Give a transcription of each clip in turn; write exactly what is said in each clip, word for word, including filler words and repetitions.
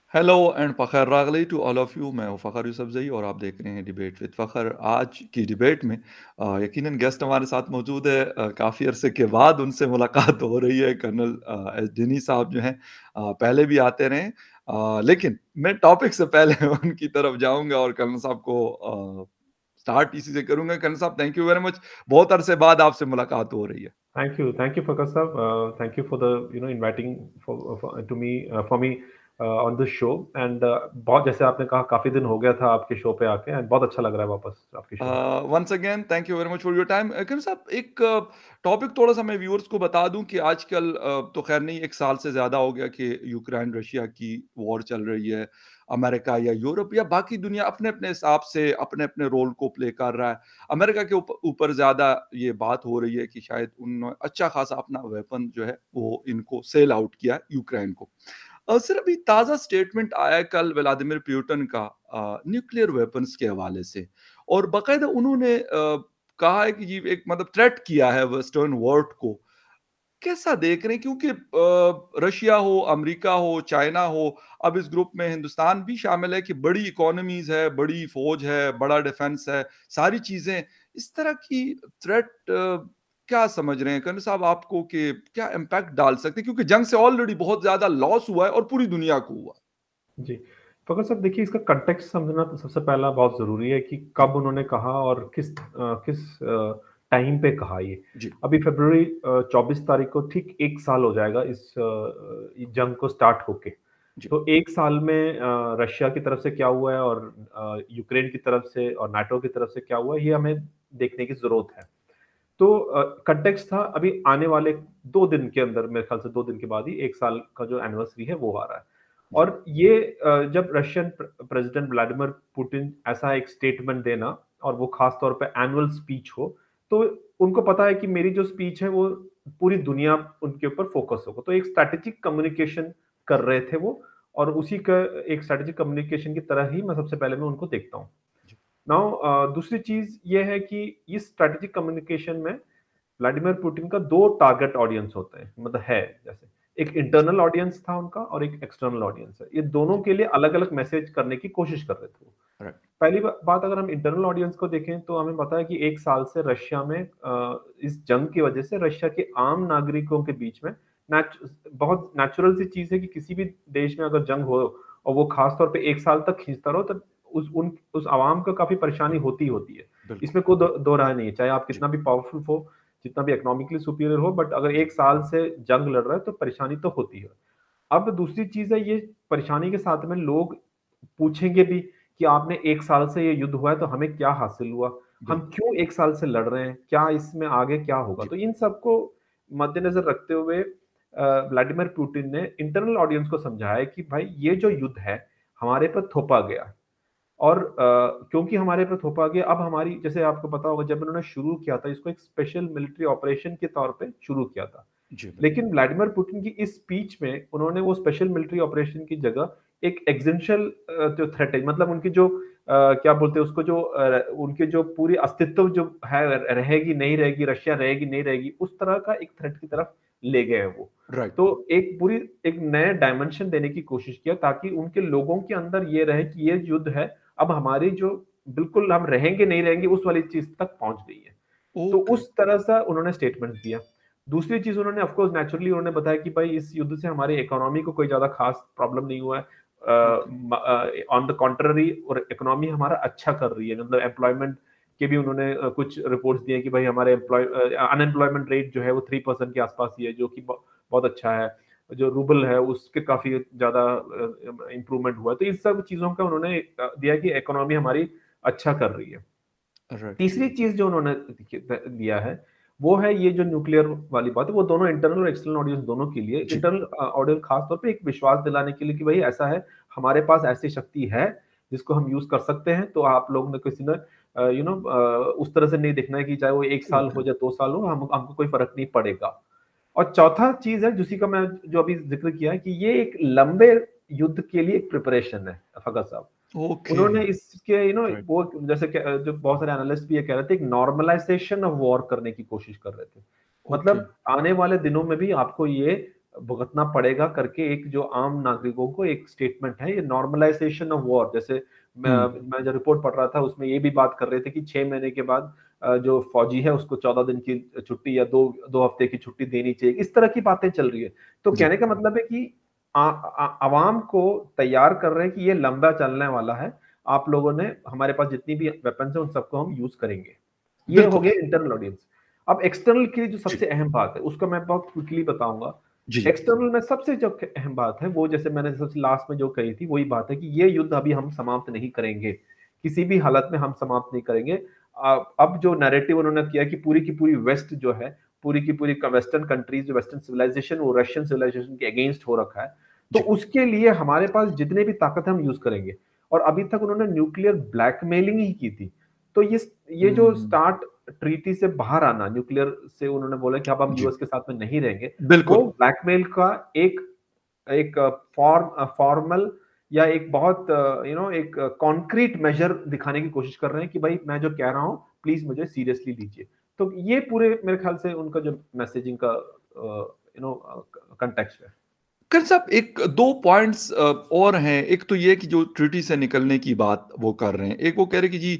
Hello and Fakhar रागली to all of you. मैं हूँ फ़खर यूसुफ़ज़ई और आप देख रहे हैं डिबेट विद फ़खर। आज की डिबेट में अ, यकीनन गेस्ट हमारे साथ मौजूद है। अ, काफ़ी अरसे के बाद उनसे मुलाकात हो रही है। कर्नल अ, एस डिनी साहब जो हैं अ, पहले भी आते रहे हैं। अ, लेकिन मैं टॉपिक से पहले उनकी तरफ जाऊँगा और कर्नल साहब को अ, स्टार्ट इसी से करूँगा। कर्नल साहब, थैंक यू वेरी मच। बहुत अरसे बाद आपसे मुलाकात हो रही है। Thank you, thank you, Fakas sir. Uh, thank you for the you know inviting for, for to me uh, for me uh, on this show and uh, बहुत जैसे आपने कहा काफी दिन हो गया था आपके शो पे आके एंड बहुत अच्छा लग रहा है वापस आपके शो में। Once again thank you very much for your time. Colonel साहब, एक टॉपिक थोड़ा सा मैं व्यूअर्स को बता दूं कि आजकल अ, तो खैर नहीं, एक साल से ज़्यादा हो गया कि यूक्रेन रशिया की वॉर चल रही है। अमेरिका या यूरोप या बाकी दुनिया अपने अपने हिसाब से अपने अपने रोल को प्ले कर रहा है। अमेरिका के ऊप- ऊपर ज़्यादा ये बात हो रही है कि शायद उन्होंने अच्छा खासा अपना वेपन जो है वो इनको सेल आउट किया है यूक्रेन को। अ, सर, अभी ताज़ा स्टेटमेंट आया है कल व्लादिमीर पुतिन का अ, न्यूक्लियर वेपन्स के हवाले से, और बाकायदा उन्होंने अ, कहा है कि जी एक मतलब थ्रेट किया है वेस्टर्न वर्ल्ड को। कैसा देख रहे हैं? क्योंकि अ, रशिया हो, अमेरिका हो, चाइना हो, अब इस ग्रुप में हिंदुस्तान भी शामिल है कि बड़ी इकोनॉमीज़ है, बड़ी फ़ौज है, बड़ा डिफेंस है, सारी चीज़ें। इस तरह की थ्रेट अ, क्या समझ रहे हैं कर्नल साहब आपको कि क्या इम्पैक्ट डाल सकते हैं? क्योंकि जंग से ऑलरेडी बहुत ज़्यादा लॉस हुआ है और पूरी दुनिया को हुआ है। जी, फकत साहब देखिए इसका कंटेक्स्ट समझना तो सबसे पहला बहुत ज़रूरी है कि जी, कब उन्होंने कहा और किस अ, किस अ, टाइम पे कहा ये। जी, अभी फ़रवरी अ, चौबीस तारीख को ठीक एक साल हो जाएगा इस अ अ, इस जंग को स्टार्ट होके। जी, तो एक साल में अ, रशिया की तरफ से क्या हुआ है और अ, यूक्रेन की तरफ से और नाटो की तरफ से क्या हुआ है, ये हमें देखने की ज़रूरत है। तो अ, कॉन्टेक्स्ट था अभी आने वाले दो दिन के अंदर मेरे ख्याल से दो दिन के बाद ही एक साल का जो एनिवर्सरी है वो आ रहा है। जी, और ये अ, जब रशियन प्र प्रेज़िडेंट व्लादिमीर पुतिन ऐसा एक स्टेटमेंट देना और वो ख़ास तौर पे एनुअल स्पीच हो, तो उनको पता है कि मेरी जो स्पीच है वो पूरी दुनिया उनके ऊपर फ़ोकस होगा। तो एक स्ट्रैटेजिक कम्युनिकेशन कर रहे थे वो और उसी का एक स्ट्रैटेजिक कम्युनिकेशन की तरह ही मैं सबसे पहले मैं उनको देखता हूँ। जी, नाउ अ, दूसरी चीज़ ये है कि इस स्ट्रैटेजिक कम्युनिकेशन में व्लादिमीर पुतिन का दो टारगेट ऑडियंस होते हैं, मतलब है जैसे एक जी, इंटरनल ऑडियंस था उनका और एक एक्सटर्नल ऑडियंस है। ये दोनों जी, के लिए अलग-अलग मैसेज करने की कोशिश कर रहे थे वो। राइट, पहली बा बात अगर हम इंटरनल ऑडियंस को देखें तो हमें पता है कि एक साल से रशिया में अ, इस जंग की वजह से रशिया के आम नागरिकों के बीच में नेच बहुत नेचुरल सी चीज़ है कि किसी भी देश में अगर जंग हो और वो खास तौर पे एक साल तक खींचता रहो तो उस उन उस आवाम को काफ़ी परेशानी बिल्कुल, होती ही होती है। बिल्कुल, इसमें कोई दो दो राय नहीं है, चाहे आप जी, कितना भी पावरफुल हो, जितना भी इकोनॉमिकली सुपीरियर हो बट अगर जी, एक साल से जंग लड़ रहा है तो परेशानी तो होती है। अब दूसरी चीज़ है ये परेशानी के साथ में लोग पूछेंगे भी कि आपने एक साल से ये युद्ध हुआ है तो हमें क्या हासिल हुआ? हम बिल्कुल, क्यों एक साल से लड़ रहे हैं? क्या इसमें आगे क्या होगा? जी, तो इन सबको मद्देनज़र रखते हुए अ, व्लादिमीर पुतिन ने इंटरनल ऑडियंस को समझाया कि भाई ये जो युद्ध है, हमारे पर थोपा गया है। और अ, क्योंकि हमारे पे थोपा गया अब हमारी जैसे आपको पता होगा जब इन्होंने शुरू किया था इसको एक स्पेशल मिलिट्री ऑपरेशन के तौर पे शुरू किया था। जी, बिल्कुल, लेकिन व्लादिमीर पुतिन की इस स्पीच में उन्होंने वो स्पेशल मिलिट्री ऑपरेशन की जगह एक एक्जिस्टेंशियल अ, जो थ्रेट है मतलब उनकी जो अ, क्या बोलते हैं उसको जो अ, उनके जो पूरी अस्तित्व जो है रहेगी, नहीं रहेगी, रशिया रहेगी, नहीं रहेगी, उस तरह का एक थ्रेट की तरफ ले गए हैं वो। राइट, तो एक पूरी एक नया डायमेंशन देने की कोशिश किया ताकि उनके लोगों के अंदर ये रहे कि ये युद्ध है, अब हमारी जो बिल्कुल हम रहेंगे, नहीं रहेंगे उस वाली चीज़ तक पहुँच गई है। तो ओके, उस तरह से उन्होंने स्टेटमेंट दिया। दूसरी चीज़ उन्होंने ऑफ कोर्स नेचुरली उन्होंने बताया कि भाई इस युद्ध से हमारी इकोनॉमी को कोई ज़्यादा ख़ास प्रॉब्लम नहीं हुआ है। अ, okay, hmm uh, on the contrary और इकोनॉमी हमारा अच्छा कर रही है। मतलब एम्प्लॉयमेंट के भी उन्होंने अ, कुछ रिपोर्ट्स दिए कि भाई हमारे एम्प्लॉय अ, अनएम्प्लॉयमेंट रेट जो है वो तीन परसेंट के आस-पास ही है, जो कि ब बहुत अच्छा है। जो रूबल है उसके काफ़ी ज़्यादा अ, इम्प्रूवमेंट हुआ है। तो इन सब चीज़ों का उन्होंने अ, दिया कि इकोनॉमी हमारी अच्छा कर रही है। राइट, तीसरी चीज़ जो उन्होंने देखिए द दिया है, वो है ये जो न्यूक्लियर वाली बात है, वो दोनों इंटरनल और एक्सटर्नल ऑडियंस दोनों के लिए जी, इंटरनल अ, ऑडियंस खास तौर पे एक विश्वास दिलाने के लिए कि भई ऐसा है, हमारे पास ऐसी शक्ति है, जिसको हम यूज़ कर सकते हैं, तो आप लोग ने किसी ने अ, यू नो अ, उस तरह से नहीं देखना है कि चाहे वो एक साल ओके, हो या दो साल हो, हम हमको कोई फ़र्क नहीं पड़ेगा। और चौथा चीज़ है, जिसी का मैं जो अभी ज़िक्र किया है कि ये एक लंबे युद्ध के लिए एक प्रिपरेशन है, फगत साहब। ओके, उन्होंने इसके यू नो राइट, वो जैसे कि अ, जो बहुत सारे एनालिस्ट भी ये कह रहे थे, एक नॉर्मलाइज़ेशन ऑफ वॉर करने की कोशिश कर रहे थे। ओके, मतलब आने वाले दिनों में भी आपको ये भुगतना पड़ेगा करके एक जो आम नागरिकों को एक स्टेटमेंट है, ये नॉर्मलाइजेशन ऑफ वॉर। जैसे मैं हुँ, मैं जो रिपोर्ट पढ़ रहा था उसमें ये भी बात कर रहे थे कि छह महीने के बाद अ, जो फौजी है उसको चौदह दिन की छुट्टी या दो दो हफ्ते की छुट्टी देनी चाहिए। इस तरह की बातें चल रही है। तो जी, कहने का मतलब है कि आ, आ, आवाम को तैयार कर रहे हैं कि ये लंबा चलने वाला है। आप लोगों ने हमारे पास जितनी भी वेपन्स है उन सबको हम यूज करेंगे। ये हो बिल्कुल, गया इंटरनल ऑडियंस। अब एक्सटर्नल की जो जी, सबसे अहम बात है उसको मैं बहुत क्विकली बताऊंगा। जी, जी, एक्सटर्नल में सबसे जो अहम बात है वो जैसे मैंने सबसे लास्ट में जो कही थी वही बात है कि ये युद्ध अभी हम समाप्त नहीं करेंगे, किसी भी हालत में हम समाप्त नहीं करेंगे। अ, अब जो नैरेटिव उन्होंने किया कि पूरी की पूरी वेस्ट जो है, पूरी की पूरी वेस्टर्न कंट्रीज जो वेस्टर्न सिविलाइजेशन वो रशियन सिविलाइजेशन के अगेंस्ट हो रखा है, तो जी, उसके लिए हमारे पास जितने भी ताकत है हम यूज करेंगे। और अभी तक उन्होंने न्यूक्लियर ब्लैकमेलिंग ही की थी। तो ये ये जो हुँ, स्टार्ट ट्रीटी से बाहर आना, न्यूक्लियर से उन्होंने बोला कि अब हम जी, यूएस के साथ में नहीं रहेंगे, वो बिल्कुल, ब्लैकमेल का एक एक फॉर्म फॉर्मल या एक बहुत यू नो एक कॉन्क्रीट मेजर दिखाने की कोशिश कर रहे हैं कि भाई मैं जो कह रहा हूँ प्लीज मुझे सीरियसली लीजिए। तो ये पूरे मेरे ख्याल से उनका जो मैसेजिंग का यू नो कंटेक्स्ट है। कर साहब एक दो पॉइंट्स अ, और हैं। एक तो ये कि जो ट्रीटी से निकलने की बात वो कर रहे हैं। एक वो कह रहे हैं कि जी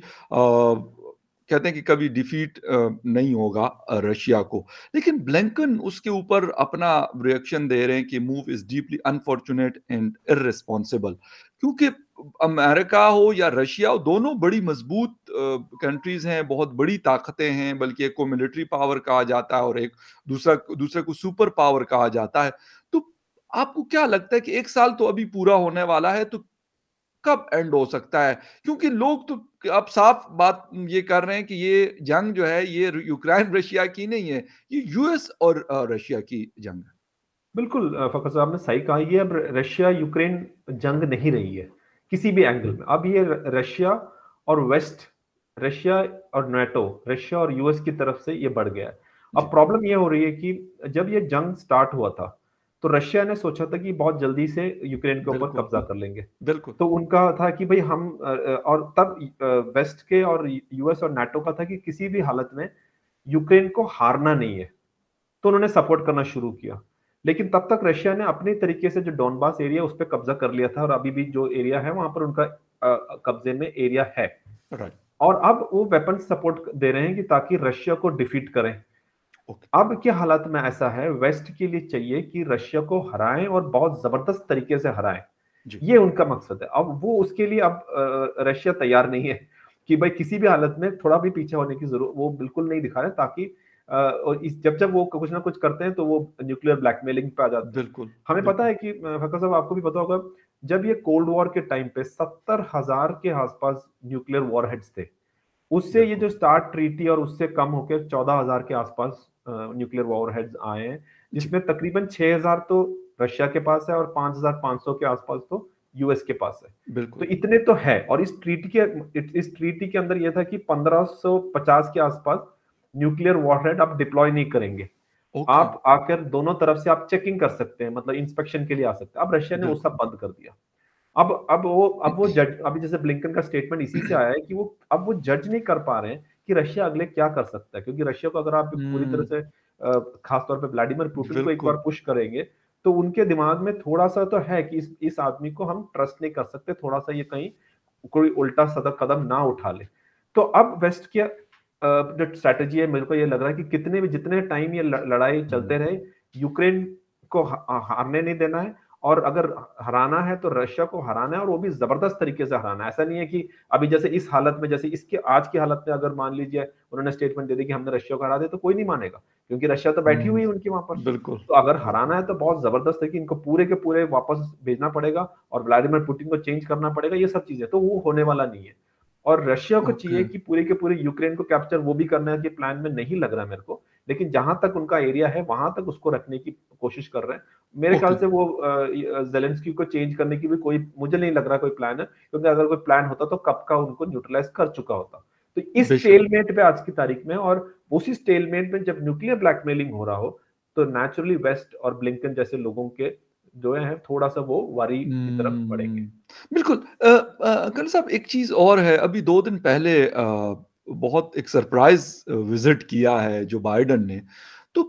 अ, कहते हैं कि कभी डिफीट अ, नहीं होगा अ, रशिया को। लेकिन ब्लिंकन उसके ऊपर अपना रिएक्शन दे रहे हैं कि move is deeply unfortunate and irresponsible क्योंकि अमेरिका हो या रशिया हो, दोनों बड़ी मजबूत अ, कंट्रीज़ हैं, बहुत बड़ी ताकतें हैं, बल्कि एक को मिलिट्री पावर कहा जाता है और एक दूसरा दूसरे को सुपर पावर कहा जाता है। तो आपको क्या लगता है कि एक साल तो अभी पूरा होने वाला है, तो कब एंड हो सकता है? क्योंकि लोग तो अब साफ बात ये कर रहे हैं कि ये जंग जो है, ये र यूक्रेन रशिया की नहीं है, ये यूएस और अ, रशिया की जंग है। बिल्कुल अ, फ़खर साहब ने सही कहा, ये अब रशिया यूक्रेन जंग नहीं रही है, किसी भी एंगल में। अब ये र रशिया और वेस्ट, रशिया और नाटो, रशिया और यूएस की तरफ से ये बढ़ गया है। अब जी, प्रॉब्लम ये हो रही है कि जब ये जंग स्टार्ट हुआ था, तो रशिया ने सोचा था कि बहुत जल्दी से यूक्रेन के ऊपर बिल्कुल, कब्ज़ा कर लेंगे। बिल्कुल। तो उनका था कि भई हम अ अ, और तब अ, वेस्ट के और यूएस और नाटो का था कि किसी भी हालत में यूक्रेन को हारना नहीं है। तो उन्होंने सपोर्ट करना शुरू किया। लेकिन तब तक रशिया ने अपने तरीके से जो डोनबास एरिया उस पे कब्जा कर लिया था और अभी भी जो एरिया है वहां पर उनका अ, कब्जे में एरिया है। राइट, और अब वो वेपन सपोर्ट दे रहे हैं कि ताकि रशिया को डिफीट करें। ओके, अब के हालात में ऐसा है, वेस्ट के लिए चाहिए कि रशिया को हराएं और बहुत जबरदस्त तरीके से हराएं। जी, ये उनका मकसद है। अब वो उसके लिए अब अ, रशिया तैयार नहीं है कि भाई किसी भी हालत में थोड़ा भी पीछे होने की जरूरत वो बिल्कुल नहीं दिखा रहे, ताकि अ, और इस जब जब वो कुछ ना कुछ करते हैं तो वो न्यूक्लियर ब्लैकमेलिंग पे आ जाते हैं। बिल्कुल, हमें पता बिल्कुल। है कि अ, फकर साहब आपको भी पता होगा, जब ये कोल्ड वॉर के टाइम पे सत्तर हजार के आसपास न्यूक्लियर वॉरहेड्स थे। उससे ये बिल्कुल, जो स्टार्ट ट्रीटी और उससे कम होकर चौदह हजार के आसपास न्यूक्लियर वॉरहेड्स आए हैं, जी, जिसमें तकरीबन छह हजार तो रशिया के पास है और पांच हजार पांच सौ के आसपास तो यूएस के पास है। तो बिल्कुल, इतने तो है। और इस ट्रीटी के इस ट्रीटी के अंदर यह था कि पंद्रह सौ पचास के आसपास न्यूक्लियर वॉरहेड आप डिप्लॉय नहीं करेंगे। ओके, आप आकर दोनों तरफ से आप चेकिंग कर सकते हैं, मतलब इंस्पेक्शन के लिए आ सकते हैं। अब रशिया ने वो सब बिल्कुल। बंद कर दिया। अब अब वो अब वो जज अभी जैसे ब्लिंकन का स्टेटमेंट इसी से आया है कि वो अब वो जज नहीं कर पा रहे हैं कि रशिया अगले क्या कर सकता है, क्योंकि रशिया को अगर आप पूरी तरह हुँ, से अ, खास तौर पे व्लादिमीर पुतिन को एक बार बिल्कुल, पुश करेंगे, तो उनके दिमाग में थोड़ा-सा तो है कि इस इस आदमी को हम ट्रस्ट नहीं कर सकते, थोड़ा-सा ये कहीं कोई उल्टा सदर कदम ना उठा ले। तो अब वेस्ट की अ, जो स्ट्रैटेजी है, मेरे को ये लग रहा है कि कितने भी जितने टाइम ये ल लड़ाई हुँ, चलते रहे, यूक्रेन को ह हारने नहीं देना है। और अगर हराना है तो रशिया को हराना है और वो भी जबरदस्त तरीके से हराना है। ऐसा नहीं है कि अभी जैसे इस हालत में, जैसे इसके आज की हालत में अगर मान लीजिए उन्होंने स्टेटमेंट दे दी कि हमने रशिया को हरा दिया, तो कोई नहीं मानेगा, क्योंकि रशिया तो बैठी हुँ, हुई है उनकी वहां पर। बिल्कुल, तो अगर हराना बिल्कुल, है तो बहुत जबरदस्त है कि इनको पूरे के पूरे वापस भेजना पड़ेगा और व्लादिमीर पुतिन को चेंज करना पड़ेगा, ये सब चीजें तो वो होने वाला नहीं है। और रशिया को ओके, चाहिए कि पूरे के पूरे यूक्रेन को कैप्चर वो भी करना है, कि प्लान में नहीं लग रहा है मेरे को। लेकिन जहां तक उनका एरिया है वहां तक उसको रखने की कोशिश कर रहे हैं। मेरे ख्याल ओके, से वो जेलेंस्की को चेंज करने की भी कोई, मुझे नहीं लग रहा कोई प्लान है, क्योंकि अगर कोई प्लान होता तो कब का उनको न्यूट्रलाइज कर चुका होता। तो इस बेशक। स्टेलमेट पे आज की तारीख में, और उसी स्टेलमेट में जब न्यूक्लियर ब्लैकमेलिंग हो रहा हो, तो नेचुरली वेस्ट और ब्लिंकन जैसे लोगों के जो है थोड़ा सा वो वरी की तरफ बढ़ेंगे। हुँ, बिल्कुल। अ अ, खन्ना साहब एक चीज़ और है, अभी दो दिन पहले अ, बहुत एक सरप्राइज़ अ, विज़िट किया है जो बाइडेन ने। तो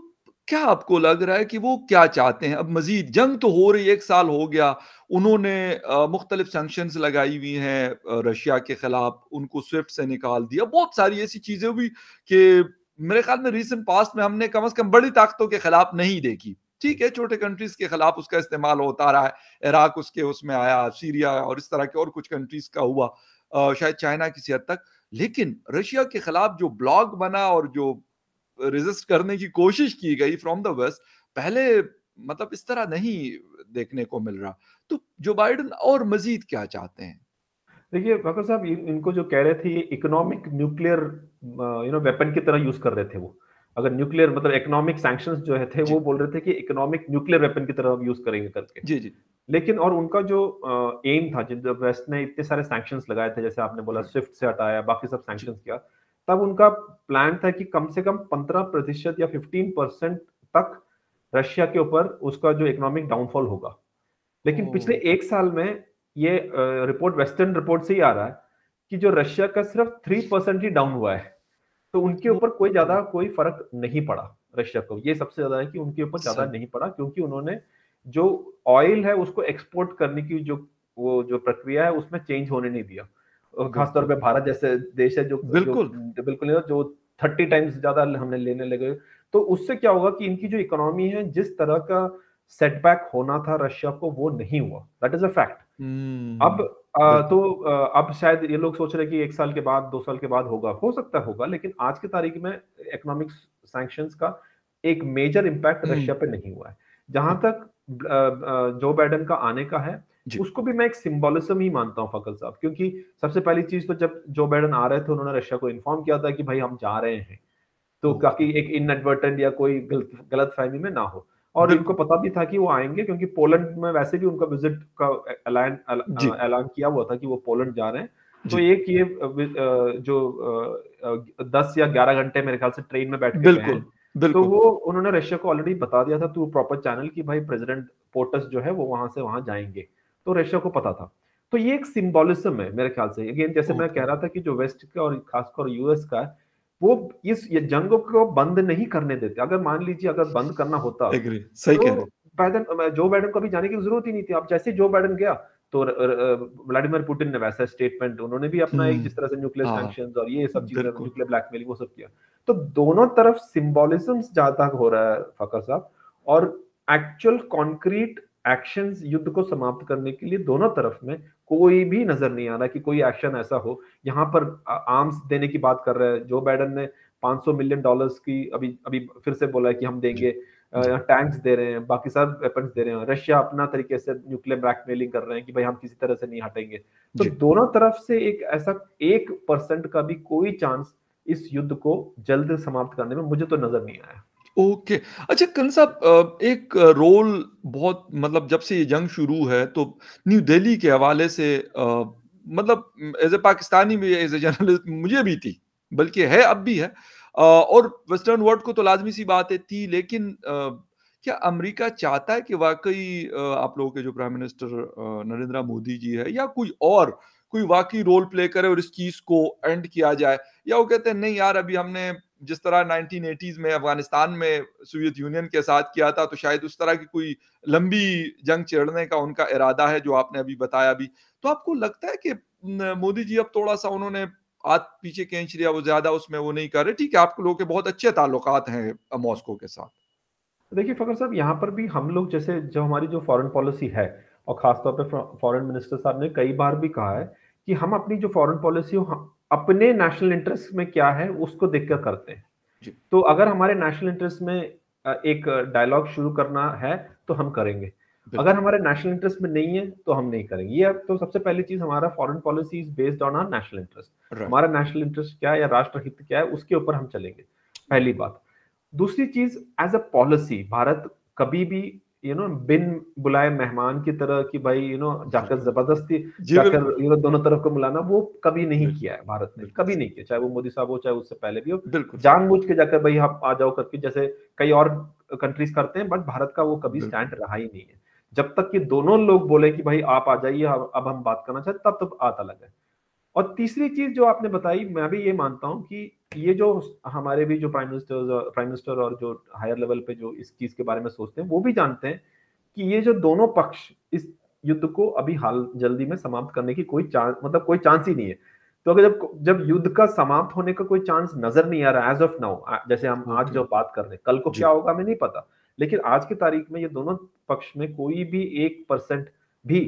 क्या आपको लग रहा है कि वो क्या चाहते हैं? अब मज़ीद जंग तो हो रही है, एक साल हो गया, उन्होंने अ, मुख्तलिफ सैंक्शंस लगाई हुई हैं अ, रशिया के खिलाफ, उनको स्विफ्ट से निकाल दिया, बहुत सारी ऐसी चीज़ें हुई कि मेरे ख्याल में रीसेंट पास्ट में हमने कम से कम बड़ी ताकतों के खिलाफ नहीं देखी। ठीक है, छोटे कंट्रीज़ के खिलाफ उसका इस्तेमाल होता रहा है, इराक उसके उसमें आया, सीरिया और इस तरह के और कुछ कंट्रीज़ का हुआ, अ, शायद चाइना किसी हद तक। लेकिन रशिया के खिलाफ जो ब्लॉक बना और जो रेज़िस्ट करने की कोशिश की गई फ्रॉम द वेस्ट, पहले मतलब इस तरह नहीं देखने को मिल रहा। तो जो बाइडेन और मज़ीद क्या चाहते हैं? देखिए वकार साहब, इन, इनको जो कह रहे थे ये economic nuclear you know weapon की तरह यूज कर रहे थे वो। अगर न्यूक्लियर मतलब इकोनॉमिक सैंक्शंस जो है थे, जी। वो बोल रहे थे कि इकोनॉमिक न्यूक्लियर वेपन की तरह हम यूज करेंगे करके। जी, जी। लेकिन और उनका जो एम था, जब जब वेस्ट ने इतने सारे सैंक्शंस लगाए थे, जैसे आपने बोला स्विफ्ट से हटाया, बाकी सब जी। सैंक्शंस किया, तब उनका प्लान था कि कम से कम पंद्रह प्रतिशत या पंद्रह परसेंट तक रशिया के ऊपर उसका जो इकोनॉमिक डाउनफॉल होगा। लेकिन पिछले ओह! एक साल में ये रिपोर्ट, वेस्टर्न रिपोर्ट से ही आ रहा है कि जो रशिया का सिर्फ तीन परसेंट ही डाउन हुआ है। तो उनके ओह! ऊपर कोई ओह! ज्यादा कोई फर्क नहीं पड़ा रशिया को। ये सबसे ज्यादा है कि उनके ऊपर ज्यादा सही। नहीं पड़ा, क्योंकि उन्होंने जो ऑयल है उसको एक्सपोर्ट करने की जो वो जो प्रक्रिया है उसमें चेंज होने नहीं दिया। और खासतौर बिल्कुल, पे भारत जैसे देश है जो जो बिल्कुल। बिल्कुल नहीं, जो तीस टाइम्स ज्यादा हमने लेने लगे। तो उससे क्या होगा कि इनकी जो इकोनॉमी है, जिस तरह का सेटबैक होना था रशिया को, वो नहीं हुआ। That is a fact. अब हुँ, अ, बिल्कुल। तो अ, अब शायद ये लोग सोच रहे हैं कि एक साल के बाद, दो साल के बाद होगा, हो सकता है होगा, लेकिन आज की तारीख में इकोनॉमिक सैंक्शंस का एक मेजर इम्पैक्ट हुँ, रशिया पे नहीं हुआ है। जहां हाँ, तक अ, अ, जो बाइडेन का आने का है, जी। उसको भी मैं एक सिंबोलिज्म ही मानता हूं फकल साहब, क्योंकि सबसे पहली चीज तो जब जो बाइडेन आ रहे थे, उन्होंने रशिया को इन्फॉर्म किया था कि भाई हम जा रहे हैं, तो ओके, ताकि एक इनएडवर्टेंट या कोई गलत गलतफहमी में ना हो। और इनको बिल्कुल। पता भी था कि वो आएंगे, क्योंकि पोलैंड में वैसे भी उनका विजिट का ऐलान जी, ऐलान किया हुआ था कि वो पोलैंड जा रहे हैं। तो जी। एक ये अ, वि- अ, जो अ, अ, दस या ग्यारह घंटे मेरे ख्याल से ट्रेन में बैठ के गए हैं। बिल्कुल, तो बिल्कुल। वो उन्होंने रशिया को ऑलरेडी बता दिया था थ्रू प्रॉपर चैनल कि भाई प्रेसिडेंट पोटस जो है वो वहां से वहां जाएंगे। तो रशिया को पता था। तो ये एक सिंबोलिज्म है मेरे ख्याल से। अगेन, जैसे मैं ओके, कह रहा था कि जो वेस्ट का और खासकर यूएस का है, वो इस ये जंग को बंद नहीं करने देते। अगर मान लीजिए अगर बंद करना होता, एग्री, सही तो कह रहे हैं। बाइडेन जो बाइडेन को अभी जाने की जरूरत ही नहीं थी। अब जैसे जो बाइडेन गया, तो व्लादिमीर पुतिन ने वैसा स्टेटमेंट, उन्होंने भी अपना एक, हुँ, जिस तरह से न्यूक्लियर हाँ, सैंक्शंस और ये सब चीजें, बिल्कुल। न्यूक्लियर ब्लैकमेलिंग, वो सब किया। तो दोनों तरफ सिंबोलिज्म ज्यादा हो रहा है फकर साहब, और एक्चुअल कॉन्क्रीट एक्शंस युद्ध को समाप्त करने के लिए दोनों तरफ में कोई भी नजर नहीं आ रहा कि कोई एक्शन ऐसा हो। यहाँ पर आर्म्स देने की बात कर रहे हैं जो बाइडेन ने, पाँच सौ मिलियन डॉलर्स की अभी अभी फिर से बोला है कि हम जी, देंगे। जी। टैंक्स दे रहे हैं, बाकी सब वेपन्स दे रहे हैं। रशिया अपना तरीके से न्यूक्लियर ब्लैकमेलिंग कर रहे हैं कि भाई हम किसी तरह से नहीं हटेंगे। तो जी। दोनों तरफ से एक ऐसा एक परसेंट का भी कोई चांस इस युद्ध को जल्द समाप्त करने में मुझे तो नजर नहीं आया। ओके। अच्छा कर्ण साहब, अ, एक रोल बहुत मतलब जब से ये जंग शुरू है तो न्यू दिल्ली के हवाले से अ, मतलब एज़ अ पाकिस्तानी में एज़ अ जर्नलिस्ट मुझे भी थी, बल्कि है अब भी है। अ, और वेस्टर्न वर्ल्ड को तो लाज़मी सी बात है थी, लेकिन अ, क्या अमेरिका चाहता है कि वाक़ई अ, आप लोगों के जो प्राइम मिनिस्टर अ, नरेंद्र मोदी जी है या कोई और, कोई वाक़ई रोल प्ले करे और इस चीज़ को एंड किया जाए? या वो कहते हैं नहीं यार अभी हमने जिस तरह नाइनटीन एटीज़ में अफ़गानिस्तान में सोवियत यूनियन के साथ किया था, तो शायद उस तरह की कोई लंबी जंग छेड़ने का उनका इरादा है, जो आपने अभी बताया भी। तो आपको लगता है कि न मोदी जी अब थोड़ा-सा उन्होंने हाथ पीछे खींच लिया, वो ज़्यादा उसमें वो नहीं कर रहे? ठीक है, आप लोगों के बहुत अच्छे ताल्लुकात हैं अ, मॉस्को के साथ। देखिए फ़खर साहब, यहाँ पर भी हम लोग, जैसे जो हमारी जो फॉरेन पॉलिसी है, और ख़ास तौर पे फॉरेन मिनिस्टर साहब ने कई बार भी कहा है कि हम अपनी जो फॉरेन पॉलिसी हो, हम अपने नेशनल इंटरेस्ट में क्या है उसको देखकर करते हैं। जी, तो अगर हमारे नेशनल इंटरेस्ट में अ, एक डायलॉग शुरू करना है तो हम करेंगे। अगर बिल्कुल, हमारे नेशनल इंटरेस्ट में नहीं है तो हम नहीं करेंगे। ये तो सबसे पहली चीज़, हमारा foreign policy is based on our national interest. Right, हमारा नेशनल इंटरेस्ट क्या है या राष्ट्रहित क्या है, उसके ऊपर हम चलेंगे, पहली बिल्कुल। बात। दूसरी चीज़, एज़ अ पॉलिसी भारत कभी भी यू नो बिन बुलाए मेहमान की तरह कि भाई यू नो जाकर बिल्कुल। जबरदस्ती जी, जाकर बिल्कुल, यू नो दोनों तरफ को मिलाना, वो कभी नहीं बिल्कुल, किया है भारत ने, बिल्कुल कभी सही। नहीं किया। चाहे वो मोदी साहब हो, चाहे उससे पहले भी हो। बिल्कुल सही। जानबूझ के जाकर भाई आप आ जाओ करके, जैसे कई और कंट्रीज करते हैं, बट भारत का वो कभी बिल्कुल, स्टैंड रहा ही नहीं है। जब तक कि दोनों लोग बोले कि भाई आप आ जाइए, अब अब हम बात करना चाहते, तब तब बात अलग है। और तीसरी चीज जो आपने बताई, मैं भी ये मानता हूं कि ये जो हमारे भी जो प्राइम मिनिस्टर प्राइम मिनिस्टर और जो हायर लेवल पे जो इस चीज के बारे में सोचते हैं, वो भी जानते हैं कि ये जो दोनों पक्ष इस युद्ध को अभी हाल जल्दी में समाप्त करने की कोई चांस, मतलब कोई चांस ही नहीं है। तो अगर जब जब युद्ध का समाप्त होने का कोई चांस नजर नहीं आ रहा एज ऑफ नाउ, जैसे हम आज ओके। जो बात कर रहे हैं, कल को जी। क्या होगा हमें नहीं पता, लेकिन आज की तारीख में ये दोनों पक्ष में कोई भी एक परसेंट भी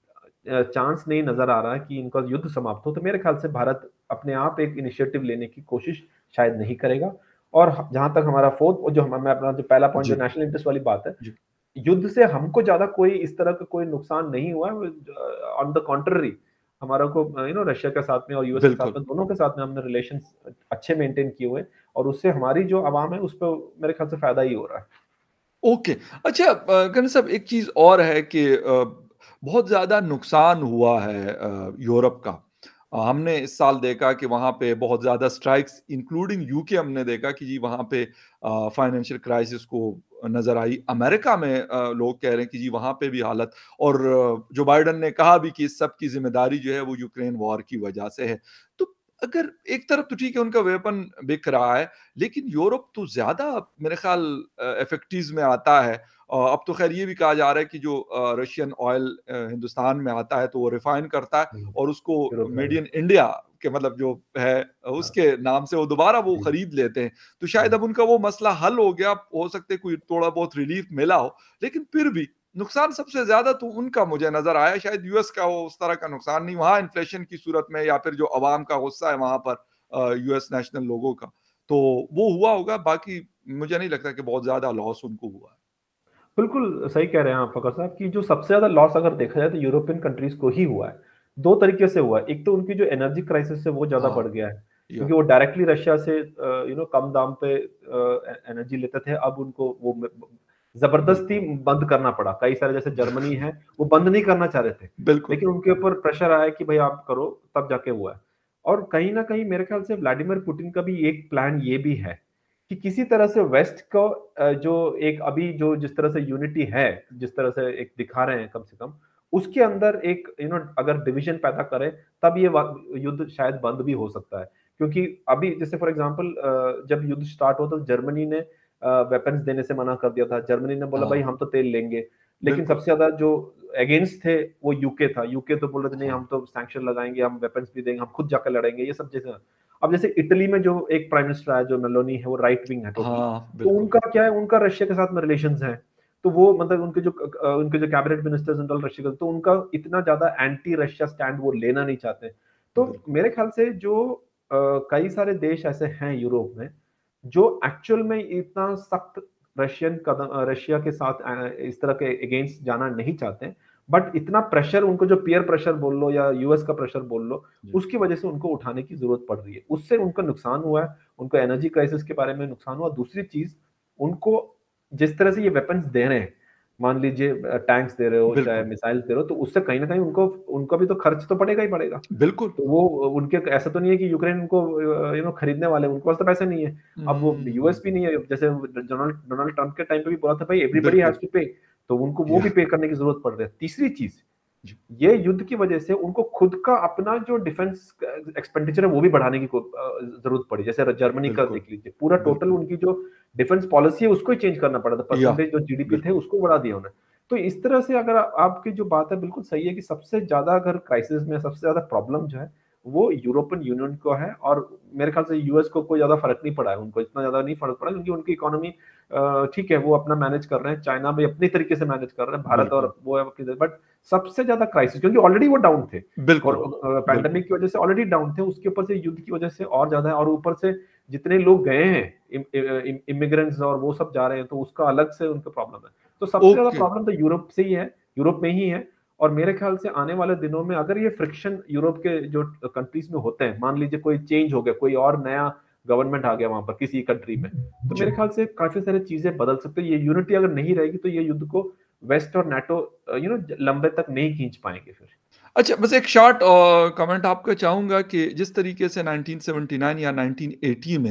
चांस नहीं नजर आ रहा है कि इनका युद्ध समाप्त हो। तो मेरे ख्याल से भारत अपने आप एक इनिशिएटिव लेने की कोशिश शायद नहीं करेगा। और जहां तक हमारा फोर्थ जो हम मैं अपना जो पहला पॉइंट जो जी। नेशनल इंटरेस्ट वाली बात है, जी। युद्ध से हमको ज्यादा कोई इस तरह का कोई नुकसान नहीं हुआ है। ऑन द कॉन्ट्ररी, हमारा को यू नो रशिया के साथ में और यूएस के साथ बिल्कुल। में, दोनों के साथ में हमने रिलेशन अच्छे मेंटेन किए हुए, और उससे हमारी जो आवाम है उस पर मेरे ख्याल से फायदा ही हो रहा है। ओके। अच्छा, अ, गन साहब एक चीज़ और है कि अ, बहुत ज़्यादा नुकसान हुआ है अ, यूरोप का। अ, हमने इस साल देखा कि वहाँ पे बहुत ज़्यादा स्ट्राइक्स इंक्लूडिंग यूके हमने देखा कि जी वहाँ पे अ, फाइनेंशियल क्राइसिस को नज़र आई। अमेरिका में अ, लोग कह रहे हैं कि जी वहाँ पे भी हालत, और अ, जो बाइडेन ने कहा भी कि इस सब की ज़िम्मेदारी जो है वो यूक्रेन वॉर की वजह से है। तो अगर एक तरफ तो ठीक है उनका वेपन बिक रहा है, लेकिन यूरोप तो ज़्यादा मेरे ख़्याल अ, इफ़ेक्टिव्स में आता है। अ, अब तो ख़ैर ये भी कहा जा रहा है कि जो अ, रशियन ऑयल अ, हिंदुस्तान में आता है तो वो रिफ़ाइन करता है हम्म, और उसको यूरोप में मेड भी। इन इंडिया के मतलब जो है हाँ, उसके नाम से वो दोबारा वो जी, खरीद लेते हैं। तो शायद हम्म। अब उनका वो मसला हल हो गया, हो सकता है कोई थोड़ा बहुत रिलीफ़ मिला हो, लेकिन फिर भी नुकसान सबसे ज़्यादा तो उनका मुझे नज़र आया, शायद यूएस का वो उस तरह का नुकसान नहीं, वहाँ इन्फ्लेशन की सूरत में या फिर जो अवाम का गुस्सा है वहाँ पर अ, यूएस नेशनल लोगों का, तो वो हुआ होगा, बाकी मुझे नहीं लगता कि बहुत ज़्यादा लॉस उनको हुआ है। बिल्कुल सही कह रहे हैं आप फ़खर साहब कि जो सबसे ज़्यादा लॉस अगर देखा जाए तो यूरोपियन कंट्रीज़ को ही हुआ है। दो तरीके से हुआ है। एक तो उनकी जो एनर्जी क्राइसिस है वो ज़्यादा हाँ, बढ़ गया है, या क्योंकि वो डायरेक्टली रशिया से अ, यू नो कम दाम पे अ, ए एनर्जी लेते थे। अब उनको वो म ज़बरदस्ती बिल्कुल, बंद करना पड़ा। कई सारे जैसे जर्मनी है, वो बंद नहीं करना चाह रहे थे, बिल्कुल, लेकिन उनके ऊपर प्रेशर आया कि भई आप करो, तब जाके हुआ है। और कहीं न कहीं मेरे ख्याल से व्लादिमीर पुतिन का भी एक प्लान ये भी है कि किसी तरह से वेस्ट को अ, जो एक अभी जो जिस तरह से यूनिटी है, जिस तरह से एक दिखा रहे हैं कम से कम, उसके अंदर एक यू नो अगर डिवीजन पैदा करें, तब ये वा युद्ध शायद बंद भी हो सकता है। क्योंकि अभी जैसे फॉर एग्ज़ाम्पल अ, जब युद्ध स्टार्ट हुआ तो जर्मनी ने अ, वेपन्स देने से मना कर दिया था। जर्मनी ने बोला भाई हाँ, हम तो तेल लेंगे, लेकिन बिल्कुल, सबसे ज़्यादा जो अगेंस्ट थे वो यूके था। यूके तो बोल रहे थे नहीं हाँ, हम तो सैंक्शन लगाएँगे, हम वेपन्स भी देंगे, हम खुद जाकर लड़ेंगे, ये सब चीज़ें। अब जैसे इटली में जो एक प्राइम मिनिस्टर आया जो मेलोनी है, वो राइट विंग है टोटली। हाँ, तो बिल्कुल, उनका क्या है, उनका रशिया के साथ में रिलेशंस हैं। तो वो मतलब उनके जो अ, उनके जो कैबिनेट मिनिस्टर्स हैं रशिया के, तो उनका इतना ज़्यादा एंटी रशिया स्टैंड वो लेना नहीं चाहते। तो बिल्कुल, मेरे ख्याल से जो अ, कई सारे देश ऐसे हैं यूरोप में, जो एक्चुअल में इतना सख्त रशियन कदम अ, रशिया के साथ अ, इस तरह के अगेंस्ट जाना नहीं चाहते हैं। बट इतना प्रेशर उनको, जो पीयर प्रेशर बोल लो या यूएस का प्रेशर बोल लो, जी, उसकी वजह से उनको उठाने की ज़रूरत पड़ रही है। उससे उनका नुकसान हुआ है, उनको एनर्जी क्राइसिस के बारे में नुकसान हुआ। दूसरी चीज़, उनको जिस तरह से ये वेपन्स दे रहे हैं, मान लीजिए अ, टैंक्स दे रहे हो, चाहे बिल्कुल, मिसाइल्स दे रहे हो, तो उससे कहीं न कहीं उनको उनको भी तो खर्च तो पड़ेगा ही पड़ेगा। बिल्कुल, तो वो उनके ऐसा तो नहीं है कि यूक्रेन उनको अ, यू नो खरीदने वाले हैं, उनके पास तो पैसे नहीं है। अब वो हुँ, यूएस भी नहीं है, जैसे डोनाल्ड डोनाल्ड ट्रम्प के टाइम पे भी बोला था, भाई एवरीबॉडी बिल्कुल, हैज़ टू पे, तो उनको वो या भी पे करने की ज़रूरत पड़ रही है। तीसरी चीज़, जी, ये युद्ध की वजह से उनको खुद का अपना जो डिफेंस एक्सपेंडिचर है वो भी बढ़ाने की को अ, ज़रूरत पड़ी। जैसे जर्मनी का बिल्कुल, देख लीजिए, पूरा टोटल बिल्कुल, उनकी जो डिफेंस पॉलिसी है उसको ही चेंज करना पड़ा था। या परसेंटेज जो जीडीपी थे बिल्कुल, उसको बढ़ा दिया उन्होंने। तो इस तरह से अगर आ- आपकी जो बात है बिल्कुल सही है कि सबसे ज़्यादा अगर क्राइसिस में सबसे ज़्यादा प्रॉब्लम जो है वो यूरोपियन यूनियन को है, और मेरे ख्याल से यूएस को कोई ज़्यादा फ़र्क नहीं पड़ा है, उनको इतना ज़्यादा नहीं फ़र्क पड़ा क्योंकि उनकी इकोनॉमी अ, ठीक है, वो अपना मैनेज कर रहे हैं, चाइना भी अपनी तरीके से मैनेज कर रहे हैं, भारत बिल्कुल, और वो है अपनी, बट सबसे ज़्यादा क्राइसिस क्योंकि ऑलरेडी वो डाउन थे। और बिल्कुल, अ, बिल्कुल, पैंडेमिक की वजह से ऑलरेडी डाउन थे, उसके ऊपर से युद्ध की वजह से और ज़्यादा है, और ऊपर से जितने लोग गए हैं इम इम इमिग्रेंट्स और वो सब जा रहे हैं, तो उसका अलग से उनका प्रॉब्लम है। तो सबसे ज़्यादा ओके, प्रॉब्लम तो यूरोप से ही है, यूरोप में ही है। और मेरे ख्याल से आने वाले दिनों में अगर ये फ्रिक्शन यूरोप के जो कंट्रीज़ में होते हैं, मान लीजिए कोई चेंज हो गया, कोई और नया गवर्नमेंट आ गया वहाँ पर किसी कंट्री में, तो जी। मेरे ख्याल से काफ़ी सारी चीज़ें बदल सकती हैं। ये यूनिटी अगर नहीं रहेगी, तो ये युद्ध को वेस्ट और नाटो अ, यू नो लंबे तक नहीं खींच पाएँगे फिर। अच्छा, बस एक शॉर्ट अ, कमेंट आपका चाहूँगा कि जिस तरीके से नाइनटीन सेवेंटी नाइन या नाइनटीन एटी में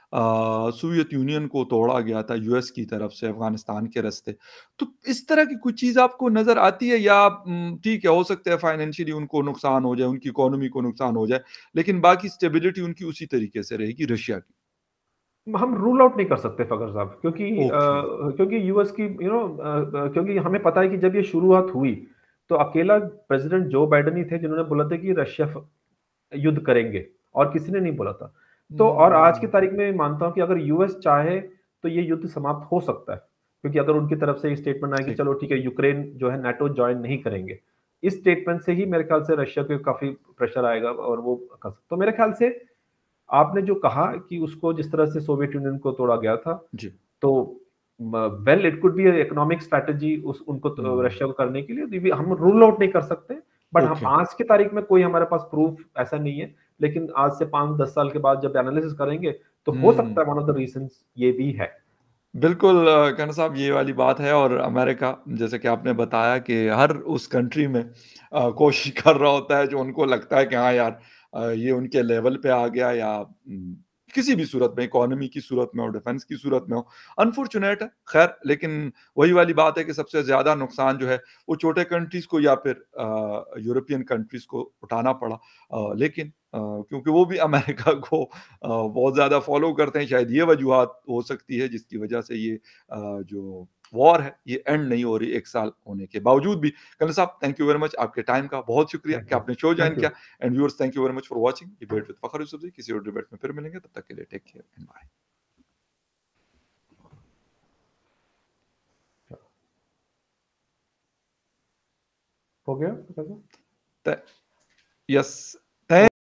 सोवियत यूनियन को तोड़ा गया था यूएस की तरफ से अफगानिस्तान के रास्ते। तो इस तरह की कुछ चीज़ आपको नज़र आती है या उम, ठीक है हो सकता है फाइनेंशियली उनको नुकसान हो जाए, उनकी इकोनॉमी को नुकसान हो जाए, लेकिन बाकी स्टेबिलिटी उनकी उसी तरीके से रहेगी रशिया की? हम रूल आउट नहीं कर सकते फखर साहब, क्योंकि अ, ओके, क्योंकि यूएस की यू नो क्योंकि हमें पता है कि जब ये शुरुआत हुई तो अकेला प्रेसिडेंट जो बाइडेन ही थे जिन्होंने बोला था कि रशिया फ- युद्ध करेंगे, और किसी ने नहीं बोला था। तो और आज की हुँ, तारीख में मैं मानता हूं कि अगर यूएस चाहे तो ये युद्ध समाप्त हो सकता है, क्योंकि अगर उनकी तरफ से स्टेटमेंट आए कि ठीक, चलो ठीक है यूक्रेन जो है नाटो ज्वाइन नहीं करेंगे, इस स्टेटमेंट से ही मेरे ख्याल से रशिया पे काफी प्रेशर आएगा और वो कर सकते। तो मेरे ख्याल से आपने जो कहा कि उसको जिस तरह से सोवियत यूनियन को तोड़ा गया था, जी, तो well it could be economic strategy उस उनको तो, हुँ, रशिया को करने के लिए तो भी हम रूल आउट नहीं कर सकते। बट हम ओके, आज की तारीख में कोई हमारे पास प्रूफ ऐसा नहीं है, लेकिन आज से पांच दस साल के बाद जब एनालिसिस करेंगे तो हो सकता हुँ। है वन ऑफ द रीजंस ये भी है। बिल्कुल अ, कहना साहब ये वाली बात है और अमेरिका जैसे कि आपने बताया कि हर उस कंट्री में अ, कोशिश कर रहा होता है जो उनको लगता है कि हाँ यार अ, ये उनके लेवल पे आ गया या उम, किसी भी सूरत में इकोनॉमी की सूरत में हो, डिफेंस की सूरत में हो। अनफॉर्चुनेट है, ख़ैर लेकिन वही वाली बात है कि सबसे ज़्यादा नुकसान जो है वो छोटे कंट्रीज़ को या फिर अ, यूरोपियन कंट्रीज़ को उठाना पड़ा। अ, लेकिन अ, क्योंकि वो भी अमेरिका को अ, बहुत ज़्यादा फ़ॉलो करते हैं, शायद ये वजूहात हो सकती है जिसकी वजह से ये अ, जो वॉर है, ये एंड नहीं हो रही एक साल होने के बावजूद भी। करण साहब थैंक यू वेरी मच आपके टाइम का बहुत शुक्रिया थैंक कि यू, आपने शो जॉइन थैंक यू। किया and viewers thank you very much for watching debate with Fakhar Yousafzai किसी और डिबेट में फिर मिलेंगे, तब तक के लिए टेक केयर एंड बाय। हो गया? थ यस, थैंक